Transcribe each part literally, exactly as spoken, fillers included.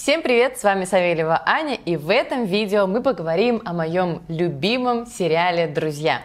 Всем привет, с вами Савельева Аня, и в этом видео мы поговорим о моем любимом сериале «Друзья».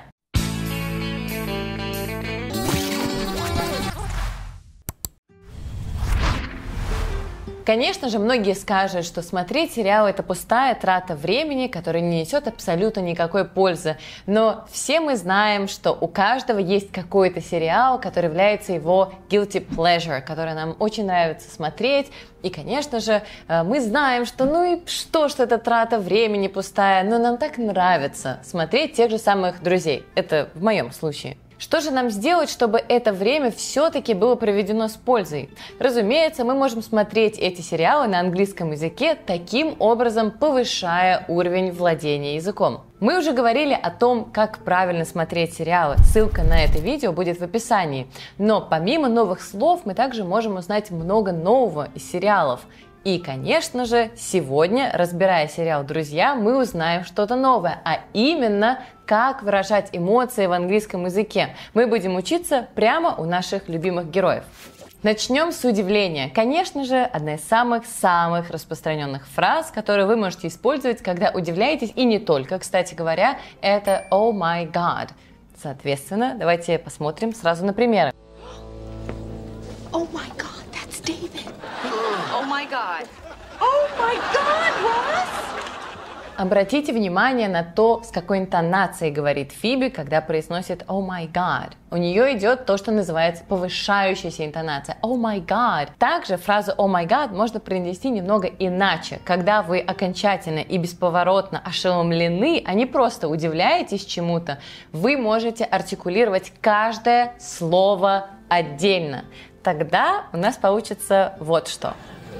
Конечно же, многие скажут, что смотреть сериал – это пустая трата времени, которая не несет абсолютно никакой пользы. Но все мы знаем, что у каждого есть какой-то сериал, который является его guilty pleasure, который нам очень нравится смотреть. И, конечно же, мы знаем, что ну и что, что это трата времени пустая, но нам так нравится смотреть тех же самых «Друзей». Это в моем случае. Что же нам сделать, чтобы это время все-таки было проведено с пользой? Разумеется, мы можем смотреть эти сериалы на английском языке, таким образом повышая уровень владения языком. Мы уже говорили о том, как правильно смотреть сериалы. Ссылка на это видео будет в описании. Но помимо новых слов, мы также можем узнать много нового из сериалов. И, конечно же, сегодня, разбирая сериал «Друзья», мы узнаем что-то новое, а именно, как выражать эмоции в английском языке. Мы будем учиться прямо у наших любимых героев. Начнем с удивления. Конечно же, одна из самых-самых распространенных фраз, которые вы можете использовать, когда удивляетесь, и не только, кстати говоря, это «Oh my God». Соответственно, давайте посмотрим сразу на примеры. Oh my God, that's David. Oh my God. Oh my God, Ross! Обратите внимание на то, с какой интонацией говорит Фиби, когда произносит «Oh my God». У нее идет то, что называется повышающаяся интонация «Oh my God». Также фразу «Oh my God» можно произнести немного иначе. Когда вы окончательно и бесповоротно ошеломлены, а не просто удивляетесь чему-то, вы можете артикулировать каждое слово отдельно. Тогда у нас получится вот что.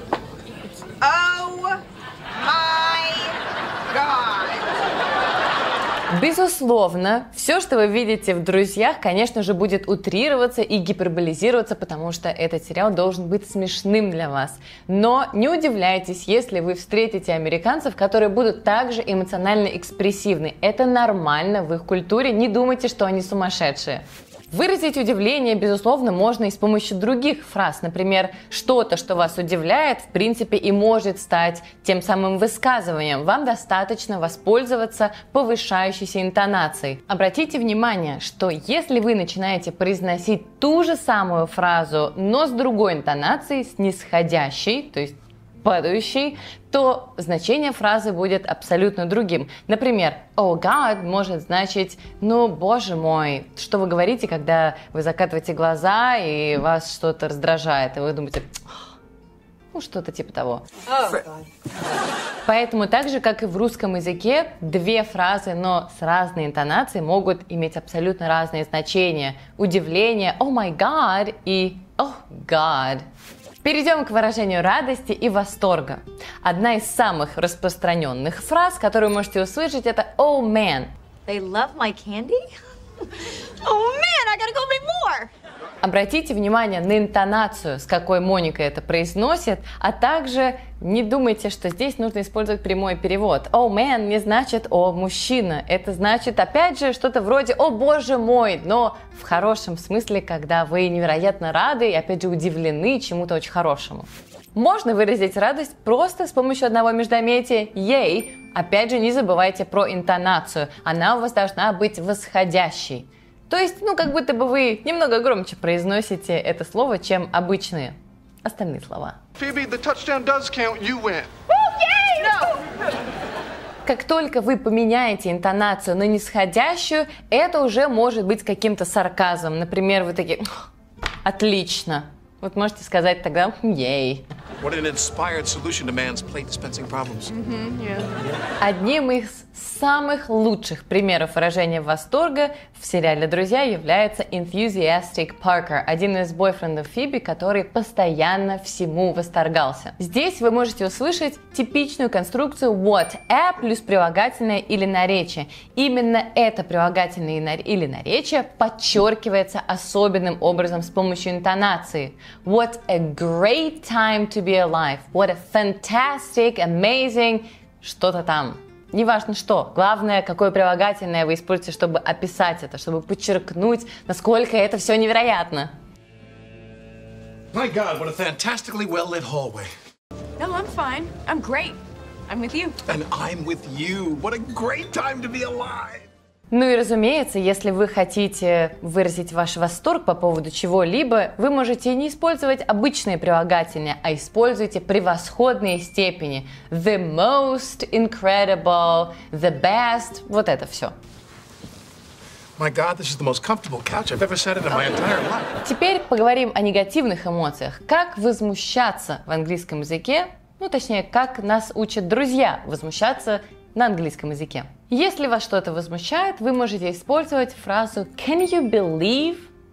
Oh my God. Безусловно, все, что вы видите в «Друзьях», конечно же, будет утрироваться и гиперболизироваться, потому что этот сериал должен быть смешным для вас. Но не удивляйтесь, если вы встретите американцев, которые будут также эмоционально экспрессивны. Это нормально в их культуре, не думайте, что они сумасшедшие. Выразить удивление, безусловно, можно и с помощью других фраз. Например, что-то, что вас удивляет, в принципе, и может стать тем самым высказыванием. Вам достаточно воспользоваться повышающейся интонацией. Обратите внимание, что если вы начинаете произносить ту же самую фразу, но с другой интонацией, снисходящей, то есть падающий, то значение фразы будет абсолютно другим. Например, «Oh God» может значить «Ну, боже мой», что вы говорите, когда вы закатываете глаза и вас что-то раздражает, и вы думаете ну, что-то типа того. Oh God. Поэтому так же, как и в русском языке, две фразы, но с разной интонацией могут иметь абсолютно разные значения. Удивление «Oh my God» и «Oh God». Перейдем к выражению радости и восторга. Одна из самых распространенных фраз, которую вы можете услышать, это «Oh man». They love my candy? Oh man, I gotta go make more! Обратите внимание на интонацию, с какой Моника это произносит, а также не думайте, что здесь нужно использовать прямой перевод. «Oh man» не значит «О, мужчина». Это значит, опять же, что-то вроде «О, боже мой», но в хорошем смысле, когда вы невероятно рады и, опять же, удивлены чему-то очень хорошему. Можно выразить радость просто с помощью одного междометия «ей». Опять же, не забывайте про интонацию. Она у вас должна быть восходящей. То есть, ну, как будто бы вы немного громче произносите это слово, чем обычные остальные слова. Phoebe, the touchdown does count. You win. Как только вы поменяете интонацию на нисходящую, это уже может быть каким-то сарказмом. Например, вы такие «Отлично». Вот можете сказать тогда «Ей». What an inspired solution to man's plate dispensing problems. Mm-hmm, yeah. Одним из самых лучших примеров выражения восторга в сериале «Друзья» является Enthusiastic Parker, один из бойфрендов Фиби, который постоянно всему восторгался. Здесь вы можете услышать типичную конструкцию what a плюс прилагательное или наречие. Именно это прилагательное или наречие подчеркивается особенным образом с помощью интонации. What a great time to be alive. What a fantastic, amazing, что-то там. Неважно что, главное, какое прилагательное вы используете, чтобы описать это, чтобы подчеркнуть, насколько это все невероятно. My God, what a fantastically well-lit hallway. No, I'm fine. I'm great. I'm with you. And I'm with you. What a great time to be alive. Ну и разумеется, если вы хотите выразить ваш восторг по поводу чего-либо, вы можете не использовать обычные прилагательные, а используйте превосходные степени. The most incredible, the best, вот это все. My God, this is the most comfortable couch I've ever sat in in my entire life. Теперь поговорим о негативных эмоциях. Как возмущаться в английском языке, ну точнее, как нас учат друзья возмущаться на английском языке. Если вас что-то возмущает, вы можете использовать фразу «Can you believe?»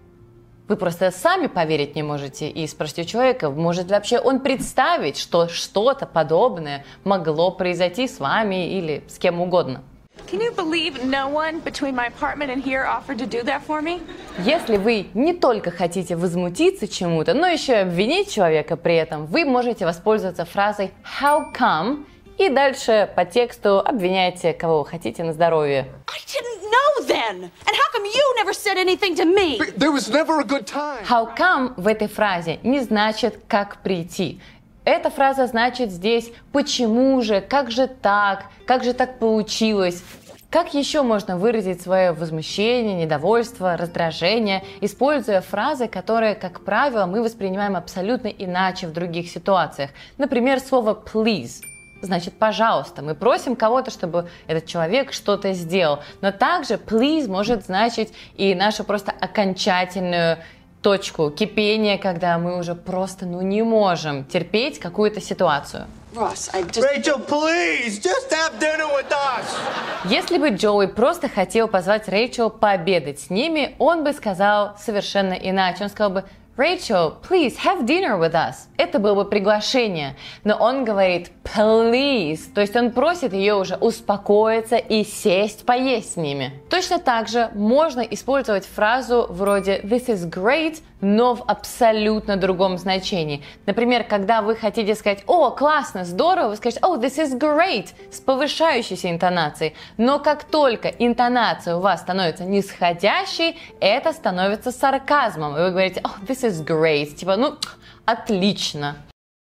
Вы просто сами поверить не можете и спросите у человека, может ли вообще он представить, что что-то подобное могло произойти с вами или с кем угодно. Can you believe no one between my apartment and here offered to do that for me? Если вы не только хотите возмутиться чему-то, но еще и обвинить человека при этом, вы можете воспользоваться фразой «How come?» и дальше по тексту обвиняйте, кого вы хотите, на здоровье. I didn't know then. And how come you never said anything to me? There was never a good time. How come в этой фразе не значит «как прийти». Эта фраза значит здесь «почему же?», «как же так?», «как же так получилось?». Как еще можно выразить свое возмущение, недовольство, раздражение, используя фразы, которые, как правило, мы воспринимаем абсолютно иначе в других ситуациях. Например, слово «please». Значит, пожалуйста. Мы просим кого-то, чтобы этот человек что-то сделал. Но также please может значить и нашу просто окончательную точку кипения, когда мы уже просто ну, не можем терпеть какую-то ситуацию. Ross, I just... Rachel, please, just have dinner with us. Если бы Джоуи просто хотел позвать Рэйчел пообедать с ними, он бы сказал совершенно иначе. Он сказал бы Rachel, please have dinner with us. Это было бы приглашение, но он говорит please, то есть он просит ее уже успокоиться и сесть поесть с ними. Точно так же можно использовать фразу вроде this is great, но в абсолютно другом значении. Например, когда вы хотите сказать «О, классно, здорово», вы скажете «Oh, this is great» с повышающейся интонацией. Но как только интонация у вас становится нисходящей, это становится сарказмом. И вы говорите «Oh, this is great», типа «Ну, отлично».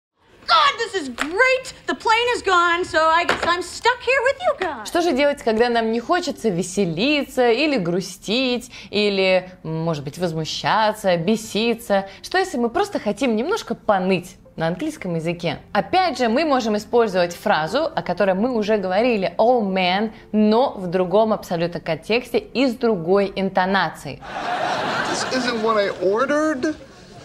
God, this is great. The plane is gone, so I guess I'm stuck here with you guys. Что же делать, когда нам не хочется веселиться или грустить, или, может быть, возмущаться, беситься? Что если мы просто хотим немножко поныть на английском языке? Опять же, мы можем использовать фразу, о которой мы уже говорили, oh man, но в другом абсолютно контексте и с другой интонацией. This isn't what I ordered.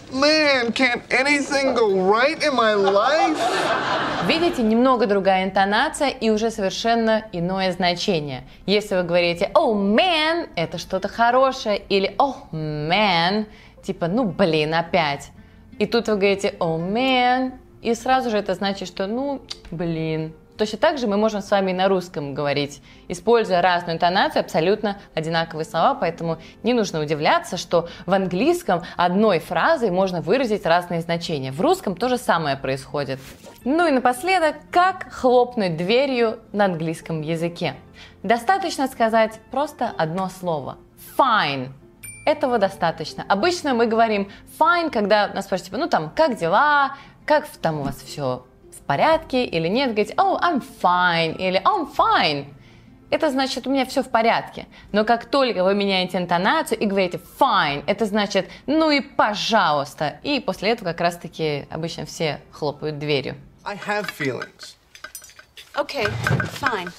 Man, can't anything go right in my life? Видите, немного другая интонация и уже совершенно иное значение. Если вы говорите «Oh, man», это что-то хорошее, или «Oh, man», типа «ну, блин, опять». И тут вы говорите «Oh, man», и сразу же это значит, что «ну, блин». Точно так же мы можем с вами и на русском говорить, используя разную интонацию, абсолютно одинаковые слова, поэтому не нужно удивляться, что в английском одной фразой можно выразить разные значения. В русском то же самое происходит. Ну и напоследок, как хлопнуть дверью на английском языке. Достаточно сказать просто одно слово – fine. Этого достаточно. Обычно мы говорим fine, когда нас спрашивают, типа, ну там, как дела, как там у вас все в порядке или нет, говорите oh, I'm fine или I'm fine. Это значит, у меня все в порядке. Но как только вы меняете интонацию и говорите fine, это значит ну и пожалуйста. И после этого как раз-таки обычно все хлопают дверью. I have feelings. Okay, fine.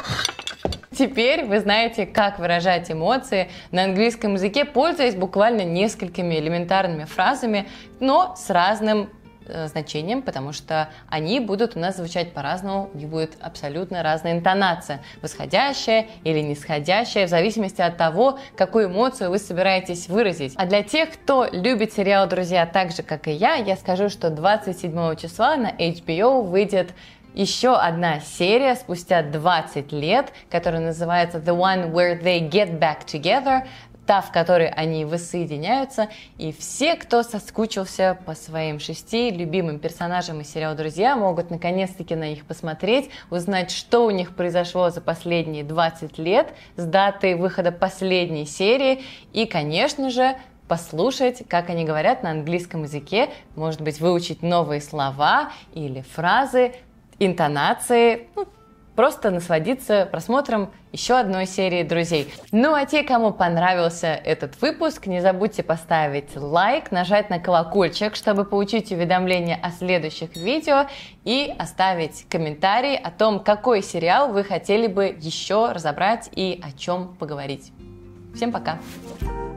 Теперь вы знаете, как выражать эмоции на английском языке, пользуясь буквально несколькими элементарными фразами, но с разным значением, потому что они будут у нас звучать по-разному, у них будет абсолютно разная интонация, восходящая или нисходящая, в зависимости от того, какую эмоцию вы собираетесь выразить. А для тех, кто любит сериал «Друзья» так же, как и я, я скажу, что двадцать седьмого числа на эйч би о выйдет еще одна серия спустя двадцать лет, которая называется The One Where They Get Back Together, та, в которой они воссоединяются, и все, кто соскучился по своим шести любимым персонажам из сериала «Друзья», могут наконец-таки на них посмотреть, узнать, что у них произошло за последние двадцать лет с даты выхода последней серии, и, конечно же, послушать, как они говорят на английском языке, может быть, выучить новые слова или фразы, интонации, ну, просто насладиться просмотром еще одной серии «Друзей». Ну а те, кому понравился этот выпуск, не забудьте поставить лайк, нажать на колокольчик, чтобы получить уведомления о следующих видео, и оставить комментарий о том, какой сериал вы хотели бы еще разобрать и о чем поговорить. Всем пока!